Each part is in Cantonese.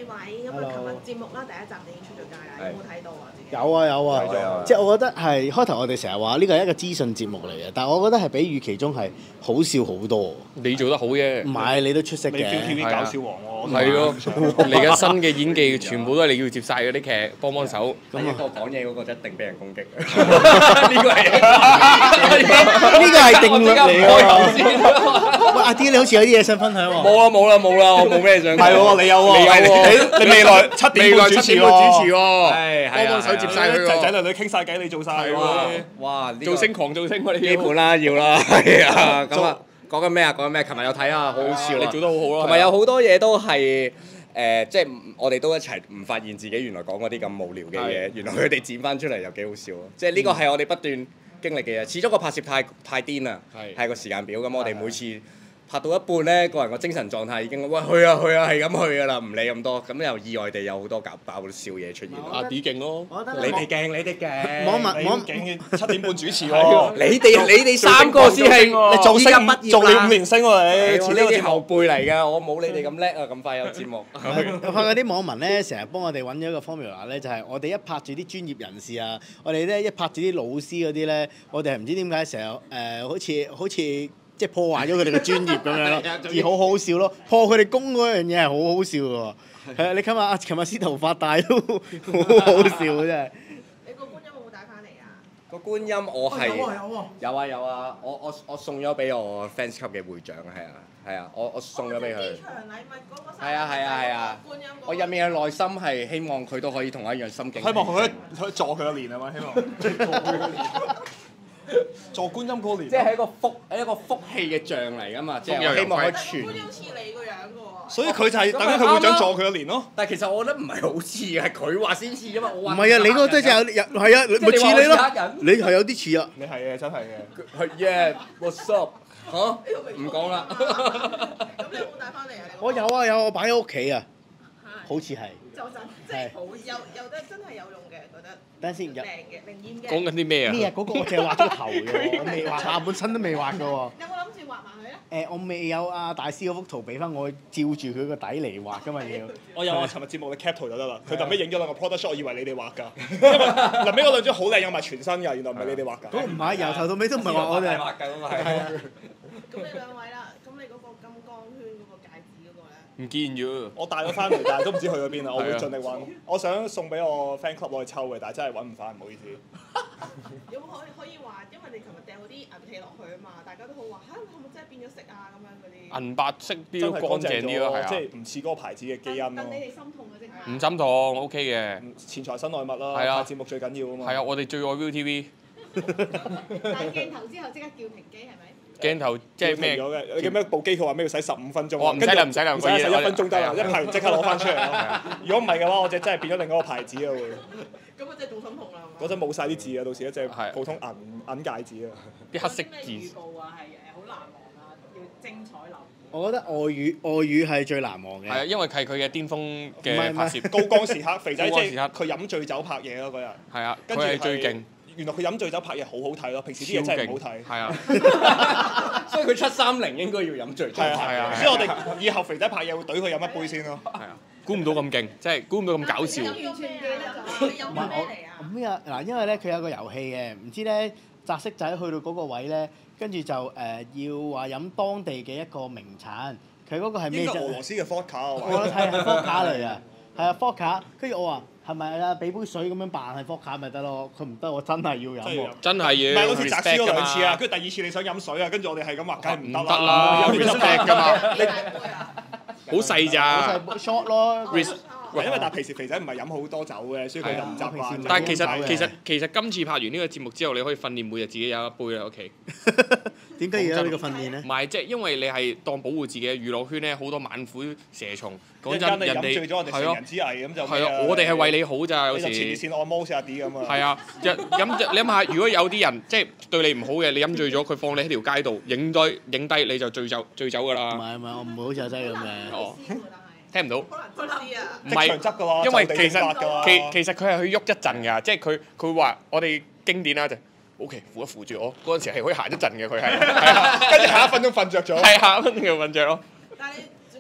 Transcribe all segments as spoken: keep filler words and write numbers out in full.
位，咁啊，琴日節目啦，第一集已經出咗街啦，有冇睇到啊？自己有啊有啊，即係我覺得係開頭我哋成日話呢個係一個資訊節目嚟嘅，但係我覺得係比預期中係好笑好多。 你做得好啫。 唔係你都出色嘅。 你 ViuTV 搞笑王喎。 係咯，嚟緊新嘅演技全部都係你要接晒嗰啲劇，幫幫手。 咁啊，我講嘢嗰個就一定俾人攻擊。 呢個係呢個係定律嚟㗎。喂，阿 D 你好似有啲嘢想分享喎。 冇啦冇啦冇啦，我冇咩想。 係喎，你有喎， 你有喎， 你未來七點半主持喎， 主持喎，幫幫手接晒佢喎。 仔仔女女傾晒偈，你做晒喎。 哇！ 造星狂造星喎，你基本啦，要啦，係啊，咁啊，講緊咩啊？講緊咩？琴日有睇啊，好好笑啊！ 你做得好好咯。 同埋有好多嘢都係誒，即係我哋都一齊唔發現自己原來講嗰啲咁無聊嘅嘢，原來佢哋剪翻出嚟又幾好笑咯。即係呢個係我哋不斷經歷嘅嘢。始終個拍攝太太癲啦，係個時間表咁，我哋每次拍到一半咧，個人個精神狀態已經喂去啊去啊係咁去㗎啦，唔理咁多，咁又意外地有好多搞爆笑嘢出現。 阿 D 勁咯， 你哋勁，你哋勁。 網民網竟然七點半主持喎， 你哋你哋三個先係你做星畢業做你五年星喎你， 呢啲後輩嚟㗎，我冇你哋咁叻啊，咁快有節目。 我發覺啲網民咧，成日幫我哋揾咗一個 formula 咧，就係我哋一拍住啲專業人士啊，我哋咧一拍住啲老師嗰啲咧，我哋係唔知點解成日誒好似好似。即係破壞咗佢哋嘅專業咁樣咯，而好好笑咯。破佢哋功嗰樣嘢係好好笑嘅喎。係啊，你今日啊，琴日絲頭髮戴都好好笑真係。 你個觀音有冇帶翻嚟啊？ 個觀音我係有啊有啊有啊有啊，我我我送咗俾我 fans club 嘅會長，係啊係啊，我我送咗俾佢。 機場禮物嗰個係啊係啊係啊！我入面嘅內心係希望佢都可以同我一樣心境。 希望佢可以可以助佢一年啊嘛，希望。做觀音嗰年， 即係一個福，係一個福氣嘅象嚟㗎嘛，即係我希望可以傳。 觀音似你個樣㗎喎。 所以佢就係等緊佢會長助佢一年咯。 但係其實我覺得唔係好似嘅，係佢話先似啫嘛。我話唔係啊，你嗰個真係有有係啊，咪似你咯。你係有啲似啊。 你係嘅，真係嘅。 係 yeah，what's up？嚇？唔講啦。 咁你有冇帶翻嚟啊？ 我有啊有，我擺喺屋企啊。好似係。 就真即係好有有得真係有用嘅，覺得。 等陣先， 靚嘅靈驗嘅。 講緊啲咩啊？ 咩啊？嗰個我淨係畫咗個頭嘅，我未畫下半身都未畫嘅喎。 有冇諗住畫埋佢咧？ 誒，我未有啊！大師嗰幅圖俾翻我，照住佢個底嚟畫㗎嘛要。 我有啊！尋日節目嘅 cap 圖就得啦。佢臨尾影咗兩個 product shot，我以為你哋畫㗎，因為臨尾嗰兩張好靚，有埋全身㗎，原來唔係你哋畫㗎。 嗰個唔係，由頭到尾都唔係話我哋。 畫㗎嘛係。 係啊。 咁你兩位啦，咁你嗰個金光圈嗰個戒指嗰個咧？ 唔見咗。 我帶咗翻嚟，但係都唔知去咗邊啦。我會盡力揾。我想送俾我 fan club 攞去抽嘅，但係真係揾唔翻，唔好意思。 有冇可以可以話，因為你琴日掟嗰啲銀器落去啊嘛，大家都好話嚇，係咪真係變咗色啊咁樣嗰啲？ 銀白色啲真咯，乾淨啲咯，係啊。 即係唔似嗰個牌子嘅基因咯。 等你哋心痛嘅啫。 唔心痛 ，OK 嘅。 錢財身外物啦， 係啊拍節目最緊要啊嘛。 係啊，我哋最愛 ViuTV。 但係鏡頭之後即刻叫停機係咪？ 鏡頭即係咩？ 咗嘅，你叫咩部機？佢話咩要使十五分鐘。 我唔使啦，唔使啦， 唔使使一分鐘得啦， 我一拍完即刻攞翻出嚟咯。如果唔係嘅話，我隻真係變咗另一個牌子啊會。 咁啊真係仲心痛啦。 嗰陣冇晒啲字啊，到時一隻普通銀銀戒指啊。 啲黑色咩預告啊？係誒好難忘啊，要精彩留意。 我覺得外語外語係最難忘嘅。 係啊，因為係佢嘅巔峰嘅拍攝。 高光時刻，肥仔即高光時刻係佢飲醉酒拍嘢咯嗰日。 係啊， 跟住佢係最勁。 原來佢飲醉酒拍嘢好好睇咯，平時啲嘢真係唔好睇。 係啊。 所以佢七三零應該要飲醉酒係啊拍嘢。 所以我哋以後肥仔拍嘢會懟佢飲一杯先咯。 係啊，估唔到咁勁，即係估唔到咁搞笑。 完全記得咗，你飲咩嚟啊？ 咩啊？嗱，因為咧佢有個遊戲嘅，唔知咧擲色仔去到嗰個位咧，跟住就誒、呃、要話飲當地嘅一個名產，佢嗰個係咩應該啫？ 俄羅斯嘅 vodka 我覺得係係 vodka 嚟嘅，係啊 vodka。跟住我話係咪啊？俾杯水咁樣扮係 vodka 咪得咯？佢唔得，我真係要飲喎。 真係要。 唔係好似擲輸 respect 㗎咗兩次啊！ 嘛。 跟住第二次你想飲水啊，跟住我哋係咁話，梗係唔唔得得啦有 respect 㗎嘛。 幾大杯啊？ 好細咋。 short 咯。 因為但係平時肥仔唔係飲好多酒嘅，所以佢就唔習慣。 但係其實飲酒嘅其實其實今次拍完呢個節目之後，你可以訓練每日自己有一杯喺屋企。 點解要有呢個訓練咧唔？係，即係因為你係當保護自己嘅娛樂圈咧，好多猛虎蛇蟲。講真， 一陣間你人哋飲醉咗，我哋成係咯人之危咁就係啊，我哋係為你好咋，有時。 你就前列腺按摩下啲咁啊。 係啊，飲飲你諗下，如果有啲人即係對你唔好嘅，你飲醉咗，佢放你喺條街度影低影低，你就醉酒醉酒㗎唔啦。 係唔係，我唔會好似阿仔咁嘅。 哦， 但係聽唔到。 可能知啊。 唔即場係， 執㗎喎， 因為就地其實正法㗎喎其其實佢係去喐一陣㗎，即係佢佢話我哋經典啦就 O.K. 扶一扶住我，嗰陣時係可以行一陣嘅佢係，係啊跟住下一分鐘瞓着咗。 係下一分鐘就瞓着咯。 但係你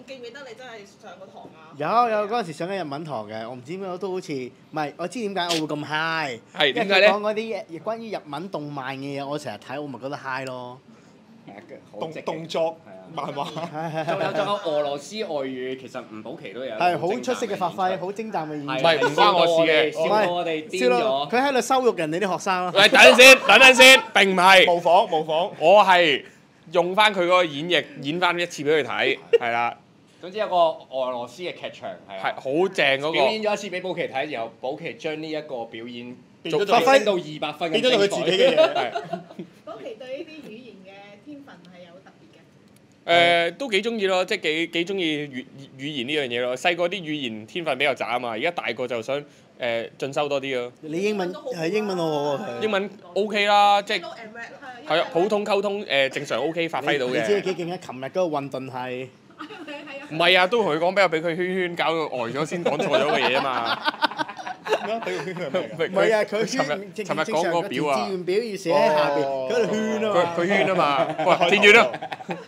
記唔記得你真係上過堂啊？ 有有嗰陣時上緊日文堂嘅，我唔知點解都好似唔係，我知點解我會咁 high。 係點解咧？ 因為佢講嗰啲嘢關於日文動漫嘅嘢，我成日睇，我咪覺得 high 咯。 動動作漫畫， 仲有仲有俄羅斯外語，其實吳寶琪都有。 係好出色嘅發揮，好精湛嘅演唔係唔關我事嘅， 笑到我哋癲咗。 佢喺度羞辱人哋啲學生咯。 喂，等陣先，等陣先，並唔係。 模仿模仿。 我係用翻佢嗰個演繹演翻一次俾佢睇，係啦。 總之有個俄羅斯嘅劇場係係好正嗰表個。 演咗一次俾寶琪睇，然後寶琪將呢一個表演變咗發揮到二百分嘅變咗到佢自己嘅嘢。 係。 寶琪對呢啲語言嘅天分係有特別嘅。 誒都幾中意咯，即係幾幾中意語語言呢樣嘢咯。細個啲語言天分比較渣啊嘛，而家大個就想誒進修多啲咯。 你英文係英文好好啊！ 英文 OK 啦，即係 Hello and Red 係啊，普通溝通誒正常 OK 發揮到你知佢嘅。 幾勁啊！琴日嗰個運動係唔係啊，都同佢講，俾我俾佢圈圈搞到呆咗先講錯咗個嘢啊嘛。 咩啊？俾個圈圈係咩㗎？ 唔係啊？佢佢尋日圈尋日講個表啊志，願表要寫喺下邊， 哦佢喺度圈啊嘛。 佢佢圈啊嘛，喂，填完啦。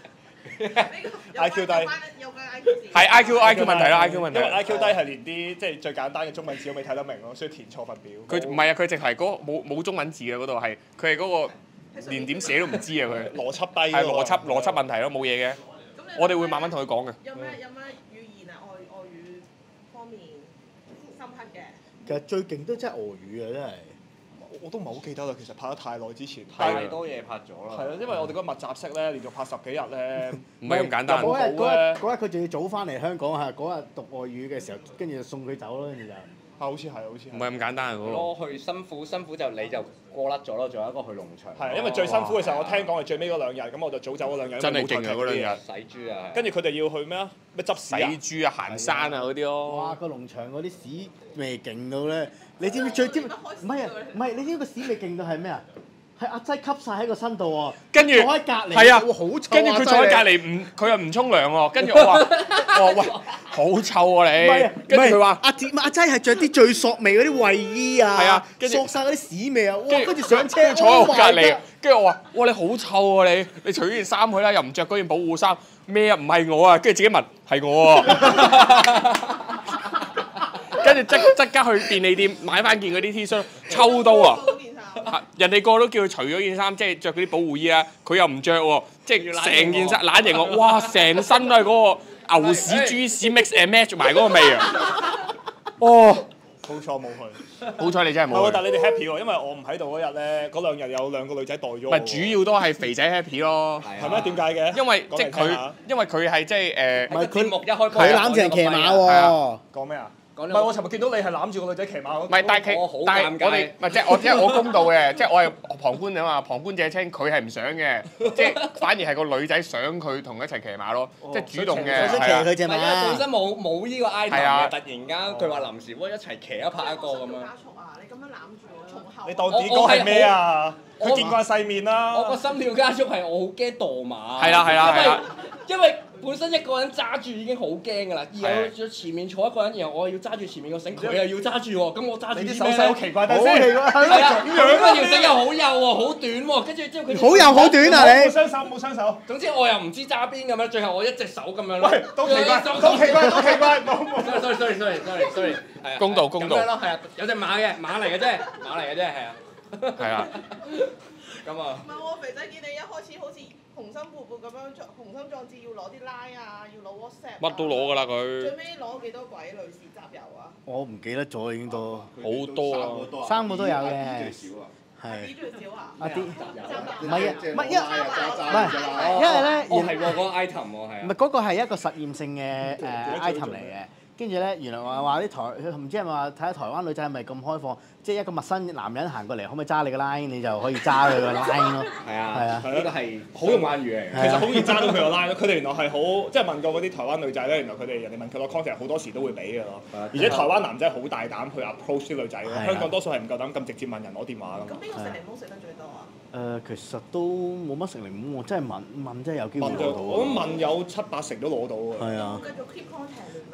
I Q 低有關 I Q 字。 係 I Q I Q 問題啦，I Q 問題。 因為 I Q 低係連啲即係最簡單嘅中文字都未睇得明咯，所以填錯份表。 佢唔係啊，佢淨係嗰冇冇中文字嘅嗰度係，佢係嗰個連點寫都唔知啊佢。 邏輯低。 係邏輯邏輯問題咯，冇嘢嘅。我哋會慢慢同佢講嘅。 有咩有咩語言啊？外外語方面深刻嘅。 其實最勁都真係俄語啊！真係。 我都唔係好記得啦，其實拍得太耐之前。 太多嘢拍咗啦。 係啊，因為我哋嗰個密集式咧，連續拍十幾日咧。 唔係咁簡單。 嗰日嗰咧日嗰日佢仲要早翻嚟香港係嗰日讀外語嘅時候，跟住就送佢走咯，跟住就。 啊，好似係，好似係。 唔係咁簡單啊嗰個。 咯，去辛苦辛苦就你就過甩咗咯，仲有一個去農場。 係啊，因為最辛苦嘅時候，我聽講係最尾嗰兩日，咁我就早走嗰兩日。 真係勁啊嗰兩日。 洗豬啊！ 跟住佢哋要去咩啊？咩執屎啊？ 洗豬啊、行山啊嗰啲哇！ 咯。 個農場嗰啲屎味勁到咧，你知唔知最知唔唔係啊？唔係你知唔知個屎味勁到係咩啊？係阿擠吸晒喺個身度喎。 跟住坐喺隔離。 係啊， 好臭。 跟住佢坐喺隔離唔，佢又唔沖涼喎。跟住我話：我話喂，好臭啊你！跟住佢話： 阿姐阿擠係着啲最索味嗰啲衞衣啊， 係啊跟住索晒嗰啲屎味啊！哇！ 跟跟住上車坐喺我隔 Oh my 離 God， 跟住我話：哇你好臭啊你！你除咗件衫佢啦，又唔着嗰件保護衫，咩啊？唔係我啊！跟住自己問係我啊！跟住即即刻去便利店買翻件嗰啲 T 恤，抽刀啊！人哋個個都叫佢除咗件衫，即係着嗰啲保護衣啊，佢又唔着喎，即係成件衫懶型喎，哇！成身都係嗰個牛屎豬屎 mix and match 埋嗰個味啊！哦， 好彩冇去。 好彩你真係唔係喎， 冇去。 但係你哋 happy 喎，因為我唔喺度嗰日咧，嗰兩日有兩個女仔代咗我喎。 唔係主要都係肥仔 happy 咯， 係咩？點解嘅？ 因為講即係佢嚟聽下， 因為佢係即係誒。 唔係節目一開波佢攬住人騎馬喎。 講咩啊？ 唔唔係我尋日見到你係攬住個女仔騎馬嗰。 唔係，但係我好其但係尷尬我哋唔係即係我即係我公道嘅，即係我係旁觀啊嘛，旁觀者清，佢係唔想嘅，即係反而係個女仔想佢同佢一齊騎馬咯，即係主動嘅， 我想騎係啊佢隻唔係因為本馬。 身冇冇呢個 item 係啊嘅，突然間佢話臨時喂一齊騎一拍一個咁樣。 加速啊！你咁樣攬住我，從後。 你當子哥係咩啊？ 我佢見慣世面啦。 我個心跳加速係我好驚墮馬。 係啦係啦係啦因為因為本身一個人揸住已經好驚㗎啦，然後係前面坐一個人，然後我要揸住前面個繩，佢又要揸住喎，咁我揸住你啲啲咩咧手勢好奇怪， 好等陣先。 奇怪，係係啊， 咯咁嗰條繩又好幼喎，好短喎，跟住之後佢好幼好短啊你。 冇雙手，冇雙手。 總之我又唔知揸邊咁樣，最後我一隻手咁樣咯。 喂，都奇怪，都奇怪，都奇怪，冇冇。 sorry sorry sorry sorry sorry，係啊公道公道咁樣咯，係啊，有隻馬嘅馬嚟嘅啫，馬嚟嘅啫，係啊。 係啊， 咁啊， 唔係喎，肥仔見你一開始好似雄心勃勃咁樣，雄心壯志要攞啲 line 啊，要攞 WhatsApp 啊。 乜都攞㗎啦最佢， 尾攞幾多鬼女士集郵啊？ 我唔記得咗已經都。 好多啊， 三個都有嘅最少啊。 係。 啲最少啊？ 阿啲唔唔係啊，唔係因唔係哦因為咧， 哦係喎，嗰個 item 喎係啊。 唔係嗰個係一個實驗性嘅誒 item 嚟嘅。跟住咧，原來話話啲台唔知係咪話睇下台灣女仔係咪咁開放，即係一個陌生男人行過嚟，可唔可以揸你個 line，你就可以揸佢個 line 咯。 係啊， 係啊呢個係好用關語嚟嘅。 其實好易揸到佢個 line 咯，佢哋原來係好，即係問過嗰啲台灣女仔咧，原來佢哋人哋問佢攞 contact 好多時都會俾嘅咯。而且台灣男仔好大膽去 approach 啲女仔咯， 係啊香港多數係唔夠膽咁直接問人攞電話㗎嘛。 咁邊個食檸檬食得最多啊？ 誒，其實都冇乜食檸檬喎，真係問問真係有機會問就攞到我諗喎。 問有七八成都攞到㗎。 係啊。 繼續 keep contact 聯絡。 誒咁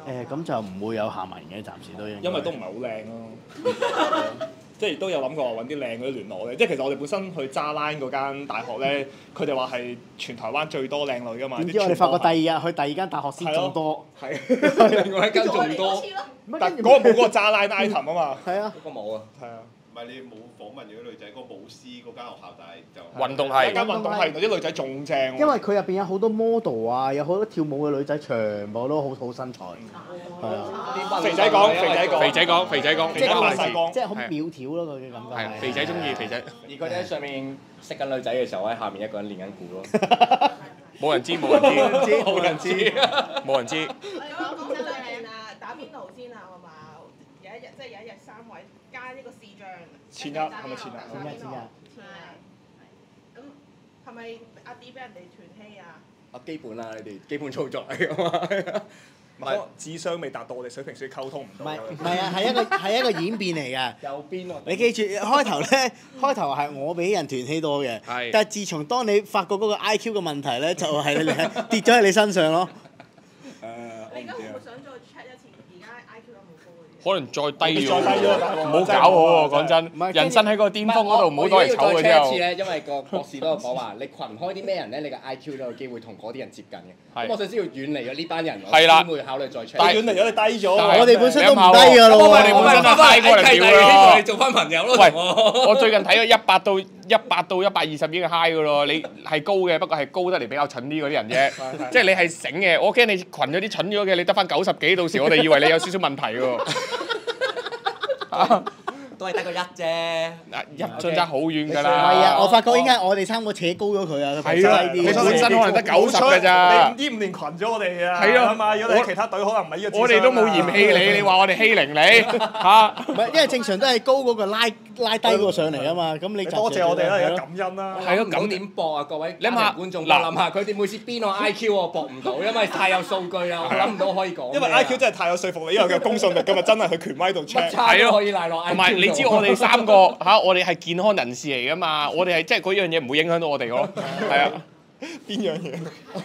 就唔會有下文嘅，暫時都應該。 因為都唔係好靚咯。即係都有諗過揾啲靚嗰啲聯絡咧，即係其實我哋本身去揸 line 嗰間大學咧，佢哋話係全台灣最多靚女㗎嘛。 點知我哋發覺第二日去第二間大學先仲多， 係另外一間仲多， 但嗰個冇嗰個揸 line item 啊嘛。 係啊， 嗰個冇啊。 係啊。 唔係你冇訪問嗰啲女仔，嗰個舞獅嗰間學校，但係就運動係間運動係嗰啲女仔仲正喎。 因為佢入邊有好多 model 啊，有好多跳舞嘅女仔，全部都好好身材，係啊。 肥仔講，肥仔講， 肥仔講，肥仔講， 肥仔大細講， 即係好苗條咯，佢嘅感覺係啊，肥仔中意肥仔。 而佢哋喺上面識緊女仔嘅時候，喺下面一個人練緊鼓咯。 冇人知，冇人知， 冇人知， 冇人知。 我哋講講上邊啊，打邊爐先啊，係嘛？有一日即係有一日三位加呢個視像。 前日係咪前日？ 前日前日。 咁係咪阿 D 俾人哋團欺啊？ 啊，基本啦，呢啲基本操作嚟㗎嘛。 唔係智商未達到我哋水平，所以溝通唔唔到。 係唔係啊，係一個係一個演變嚟㗎。 右邊喎。 你記住，開頭咧，開頭係我俾人團欺多嘅， 係但係自從當你發覺嗰個 I Q 嘅問題咧，就係你跌咗喺你身上咯。 誒，我你而家會唔會唔知啊。 想再 check 一次？而家 I Q 有冇高嗰啲？ 可能再低咗， 再低咗大鑊唔好搞我喎！講真唔係， 人生喺個巔峰嗰度，唔好攞嚟醜嘅之後。 一次咧，因為個博士都有講話，你群開啲咩人咧，你嘅 I Q 都有機會同嗰啲人接近嘅。 係咁我想知道遠離咗呢班人，我係啦先會考慮再 check。 但係遠離咗你低咗。 但係我哋本身都唔低㗎咯我喎。 哋本身都低過嚟契弟屌咯你做翻朋友咯。 喂同我我最近睇咗一百到一百到一百二十已經 high 噶咯，你係高嘅，不過係高得嚟比較蠢啲嗰啲人啫。即係你係醒嘅，我驚你群咗啲蠢咗嘅，你得翻九十幾，到時我哋以為你有少少問題喎。 都係得個一啫。 嗱，一進爭好遠㗎唔係啦。 啊，我發覺應該係我哋三個扯高咗佢啊。 係啊低啲其實本身可能得九十㗎咋你呢五年群咗我哋啊。 係啊係嘛？如果你係其他隊，可能唔係呢個智商啊。 我哋都冇嫌棄你，你話我哋欺凌你嚇？ 唔係，因為正常都係高嗰個拉拉低嗰個上嚟啊嘛。咁你你多謝我哋啦，而家係咯感恩啦。 係咯咁咁點搏啊？各位你諗下觀眾， 嗱諗下佢哋每次邊個 I Q 我搏唔到，因為太有數據啦，我諗唔到可以講咩啊。 因為 I Q 真係太有說服力，因為佢有公信力㗎嘛，真係去權威度乜 check。 差都可以賴落 I Q 同埋你知我哋三個嚇，我哋係健康人士嚟㗎嘛，我哋係即係嗰樣嘢唔會影響到我哋咯，係啊。 邊樣嘢？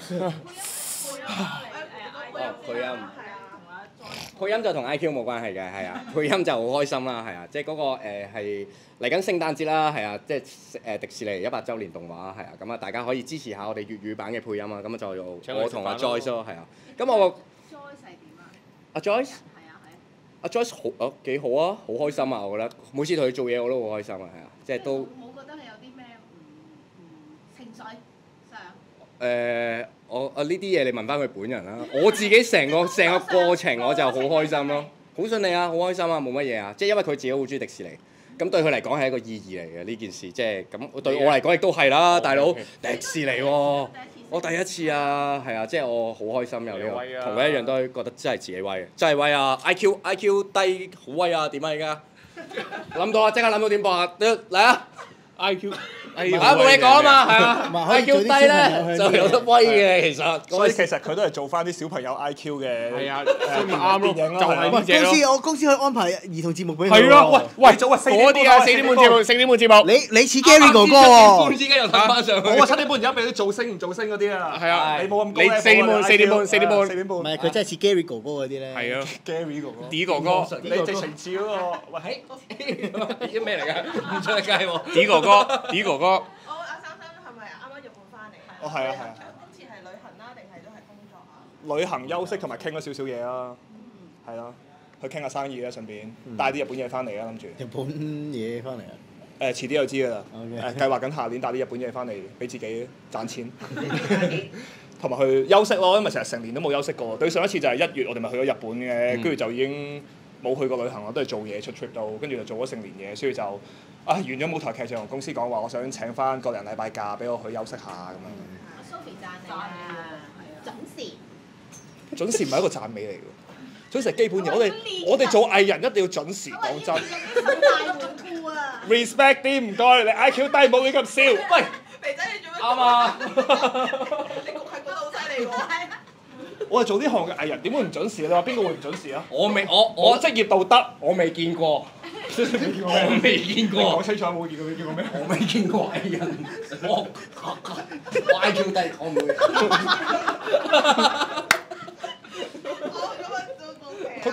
配音配音就同 I Q 冇關係嘅，係啊，配音就好開心啦，係啊，即係嗰個誒係嚟緊聖誕節啦，係啊，即係誒迪士尼一百週年動畫係啊，咁啊大家可以支持下我哋粵語版嘅配音啊，咁啊就用我同阿 Joyce 咯，係啊，咁我 Joyce 係點啊？ 阿 Joyce 係啊係。 阿 Joyce 好啊幾好啊，好開心啊，我覺得每次同佢做嘢我都好開心啊，係啊，即係都。 冇覺得你有啲咩唔唔情緒上？ 誒，我啊呢啲嘢你問翻佢本人啦。我自己成個成個過程我就好開心咯，好順利啊，好開心啊，冇乜嘢啊。即係因為佢自己好中意迪士尼，咁對佢嚟講係一個意義嚟嘅呢件事。即係咁對我嚟講亦都係啦，大佬迪士尼喎，我第一次啊，係啊，即係我好開心有呢個，同佢一樣都覺得真係自己威嘅，真係威啊 ！I Q I Q 低好威啊，點啊而家？諗到啊，即刻諗到點播啊！嚟啊 I Q， 啊冇嘢講啊嘛，係啊，I Q 低咧就有得威嘅其實。 所以其實佢都係做翻啲小朋友 I Q 嘅。 係啊， 誒啱咯， 電影咯就係係啊呢隻咯。 公司我公司可以安排兒童節目俾佢。 係咯，喂喂， 你早啊四點半嗰啲啊，四點半節目，四點半節目。 你你似 Gary 哥哥喎。 之間又睇翻上去。 我話七點半而家俾啲造星唔造星嗰啲啊。 係啊你冇咁高你 level 四點半啊四點半四點半四點半。 唔係佢真係似 Gary 哥哥嗰啲咧。 係啊 Gary 哥哥。 ，D 哥哥你直情似嗰個，喂， 啲咩嚟㗎？唔出得街喎。 ，D 哥哥，D 哥哥。 我阿三三係咪啱啱日本翻嚟？ 哦係啊係啊今次係旅行啦，定係都係工作啊？ 旅行休息同埋傾咗少少嘢啦，係啦，去傾下生意啦，順便帶啲日本嘢翻嚟啦，諗住。 日本嘢翻嚟啊！ 誒遲啲就知㗎啦。 OK 誒計劃緊下年帶啲日本嘢翻嚟俾自己賺錢，同埋去休息咯，因為成日成年都冇休息過。對上一次就係一月，我哋咪去咗日本嘅，跟住就已經冇去過旅行啦，都係做嘢出 trip 到，跟住就做咗成年嘢，所以就啊完咗舞台劇就同公司講話，我想請翻個零禮拜假俾我去休息下咁樣。 阿 Sophie 讚你啊，準時。 準時唔係一個讚美嚟㗎，準時係基本嘢。我哋我哋做藝人一定要準時，講真。 大門褲啊！ respect 啲唔該，你 I Q 低冇你咁笑。喂， 肥仔你做乜？ 啱啊！ 你焗係覺得好犀利喎！ 我哋做呢行嘅藝人點會唔準時？你話邊個會唔準時啊？ 我未我我我職業道德。 我未見過，我未見你講過， 清楚有冇見過？你見過咩？ 我未見過藝人，我我 I Q 低，我唔會。 我咁樣都 OK 啊！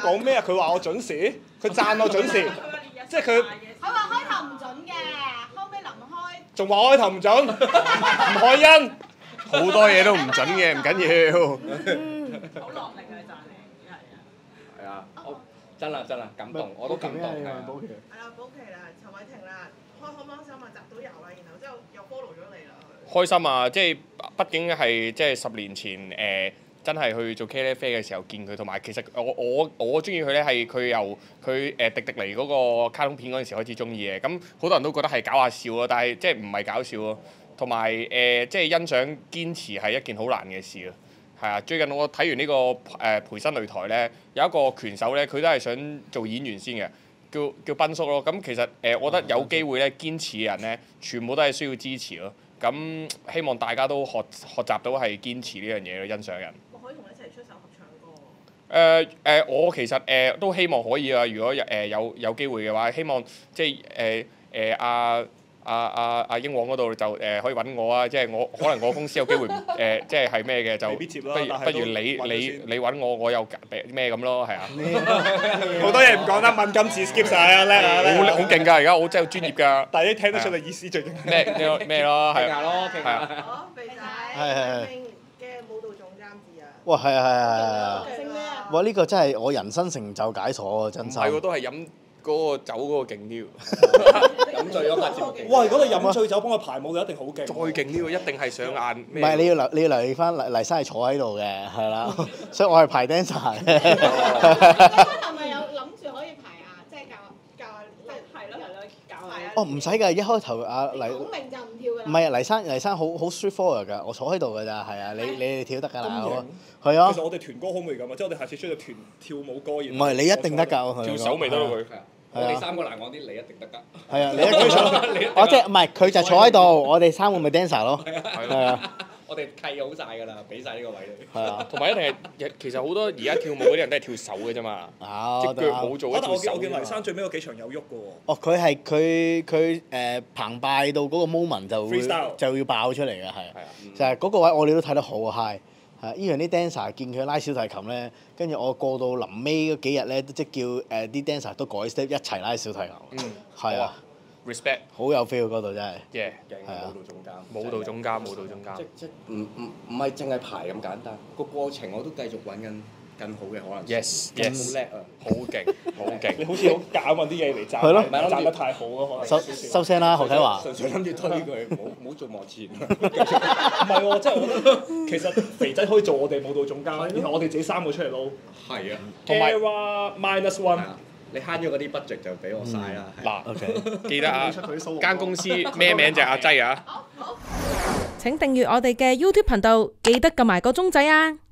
講咩啊？佢話我準時，佢讚我準時，即係佢佢話開頭唔準嘅，後尾臨開仲話開頭唔準，唔開因。 好多嘢都唔準嘅，唔緊要。 好落力去讚你，係啊。 係啊，我真啦真啦，感動，我都感動。係啊係啦，保期啦，陳偉霆啦，開開幫手咪集到油啦，然後之後又 follow 咗你啦。 開心啊！即係畢竟係即係十年前誒、呃，真係去做茄喱啡嘅時候見佢，同埋其實我我我中意佢咧係佢由佢誒迪迪尼嗰個卡通片嗰陣時開始中意嘅。咁好多人都覺得係搞下笑咯，但係即係唔係搞笑咯。同埋誒，即係欣賞堅持係一件好難嘅事咯。係啊，最近我睇完呢、這個誒、呃、培新擂台咧，有一個拳手咧，佢都係想做演員先嘅，叫叫斌叔咯。咁其實誒、呃，我覺得有機會咧，堅持嘅人咧，全部都係需要支持咯。咁希望大家都學學習到係堅持呢樣嘢咯，欣賞人。 我可以同你一齊出手合唱歌。 誒誒、呃呃，我其實誒、呃、都希望可以啊！如果誒、呃、有有機會嘅話，希望即係誒誒阿阿阿阿英皇嗰度就誒、呃、可以揾我啊！即係我可能我公司有機會唔誒、呃，即係係咩嘅就不如不如你你你揾我，我又咩咁咯，係啊！ 好多嘢唔講得，敏感字 skip 晒啊，叻啊叻！ 好好勁㗎，而家我真係好專業㗎。 但係你聽得出你意思最勁。 咩咩咩咯，係下咯， 係啊。 好，肥仔， 係係係嘅舞蹈總監字啊。 哇，係啊係啊係啊！ 姓咩啊？ 哇，呢個真係我人生成就解鎖啊！真心。 唔係喎，都係飲嗰個酒嗰個勁啲喎。 飲醉咗拍節目。 哇！如果你飲醉酒幫佢排舞，你一定好勁。 再勁啲喎，一定係上眼唔咩？ 係你要留你要留意翻黎黎生係坐喺度嘅，係啦，所以我係排 dancer 嘅。 係咪有諗住可以排啊？即係教教即係係咯係咯，教下。 哦，唔使㗎，一開頭阿黎講明就唔跳㗎啦。 唔係啊，黎生黎生好好 straightforward 㗎，我坐喺度㗎咋，係啊，你你哋跳得㗎啦， 咁型係啊其，實我哋團歌好未咁啊，即係我哋下次出咗團跳舞歌， 唔係你一定得㗎，我同你講跳手未得咯佢。 我哋三個難講啲，你一定得㗎。 係啊，你一佢坐，哦即係唔係佢就坐喺度，我哋三個咪 dancer 咯，係啊， 我哋契好晒㗎啦，俾晒呢個位你。 係啊， 同埋一定係，其實好多而家跳舞嗰啲人都係跳手嘅啫嘛， 啊， 隻腳冇做一但我見條手㗎嘛我見黎生最尾嗰幾場有喐嘅喎。 哦，佢係佢佢誒澎湃到嗰個 moment 就會 Freestyle 就要爆出嚟嘅，係係啊， 就係嗰個位我哋都睇得好 high。係依樣啲 dancer 見佢拉小提琴咧，跟住我過到臨尾嗰幾日咧，即叫誒啲 dancer 都改 step 一齊拉小提琴。 嗯， 係啊， respect， 好有 feel 嗰度真係。 yeah， 勁係啊舞蹈總監。 舞蹈總監，舞蹈總監即。即唔唔唔係淨係排咁簡單，個過程我都繼續揾緊更好嘅可能性。 Yes， 真係 yes 好叻啊！ 好勁，好勁你。好似好夾揾啲嘢嚟讚， 係咯讚得太好咯，可收能。 收聲啦，何啟華。 純粹諗住推佢，唔好唔好做幕前。 唔係喎，即係我覺得其實肥仔可以做我哋舞蹈總監，然後我哋自己三個出嚟撈。 係啊， 同埋 Era minus 係 one。 啊，你慳咗嗰啲 budget 就俾我晒啦。係啊嗱， OK。 記得啊，間公司咩名就係阿擠啊。 請訂閱我哋嘅 YouTube 頻道，記得撳埋個鐘仔啊！